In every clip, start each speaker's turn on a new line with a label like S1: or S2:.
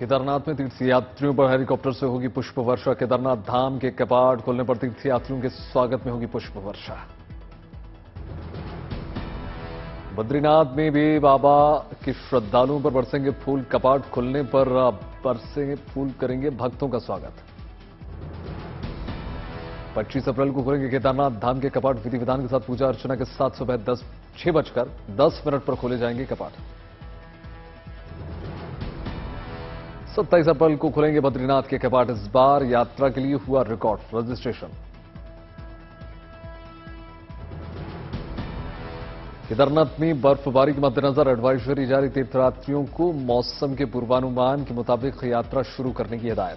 S1: केदारनाथ में तीर्थयात्रियों पर हेलीकॉप्टर से होगी पुष्प वर्षा। केदारनाथ धाम के कपाट खोलने पर तीर्थयात्रियों के स्वागत में होगी पुष्प वर्षा। बद्रीनाथ में भी बाबा के श्रद्धालुओं पर बरसेंगे फूल। कपाट खुलने पर बरसेंगे फूल, करेंगे भक्तों का स्वागत। 25 अप्रैल को खुलेंगे केदारनाथ धाम के कपाट। विधि विधान के साथ पूजा अर्चना के साथ सुबह 6:10 पर खोले जाएंगे कपाट। 27 अप्रैल को खुलेंगे बद्रीनाथ के कपाट। इस बार यात्रा के लिए हुआ रिकॉर्ड रजिस्ट्रेशन। केदारनाथ में बर्फबारी के मद्देनजर एडवाइजरी जारी। तीर्थयात्रियों को मौसम के पूर्वानुमान के मुताबिक यात्रा शुरू करने की हिदायत।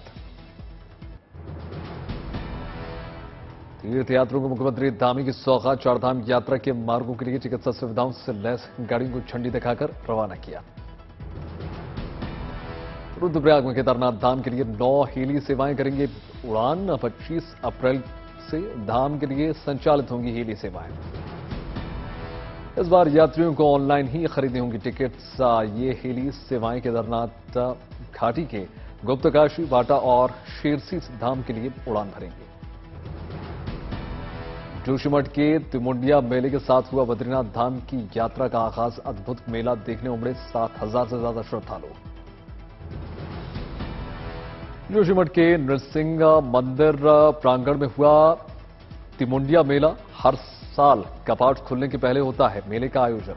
S1: तीर्थयात्रियों को मुख्यमंत्री धामी की सौगात। चारधाम यात्रा के मार्गों के लिए चिकित्सा सुविधाओं से लैस गाड़ियों को झंडी दिखाकर रवाना किया। रुद्रप्रयाग में केदारनाथ धाम के लिए 9 हेली सेवाएं करेंगे उड़ान। 25 अप्रैल से धाम के लिए संचालित होंगी हेली सेवाएं। इस बार यात्रियों को ऑनलाइन ही खरीदनी होंगी टिकट्स। ये हेली सेवाएं केदारनाथ घाटी के गुप्तकाशी, बाटा और शेरसी धाम के लिए उड़ान भरेंगी। जोशीमठ के तिमुंडिया मेले के साथ हुआ बद्रीनाथ धाम की यात्रा का आगाज। अद्भुत मेला देखने उमड़े 7,000 से ज्यादा श्रद्धालु। जोशीमठ के नृसिंह मंदिर प्रांगण में हुआ तिमुंडिया मेला। हर साल कपाट खुलने के पहले होता है मेले का आयोजन।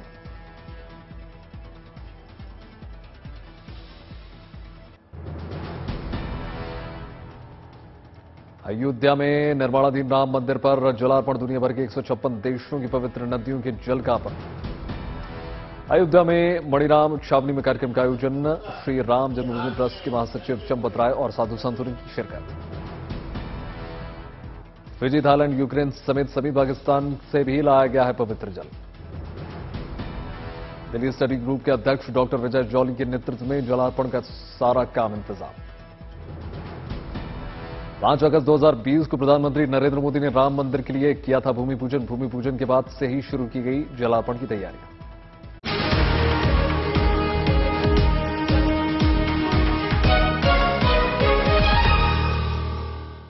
S1: अयोध्या में निर्माणाधीन राम मंदिर पर जलार्पण। दुनिया भर के 156 देशों की पवित्र नदियों के जल का अर्पण। अयोध्या में मणिराम छावनी में कार्यक्रम का आयोजन। श्री राम जन्मभूमि ट्रस्ट के महासचिव चंपत राय और साधु संतों की शिरकत। फिजी, थाईलैंड, यूक्रेन समेत सभी पाकिस्तान से भी लाया गया है पवित्र जल। दिल्ली स्टडी ग्रुप के अध्यक्ष डॉक्टर विजय जौली के नेतृत्व में जलार्पण का सारा काम इंतजाम। 5 अगस्त 2020 को प्रधानमंत्री नरेंद्र मोदी ने राम मंदिर के लिए किया था भूमि पूजन। भूमि पूजन के बाद से ही शुरू की गई जलार्पण की तैयारी।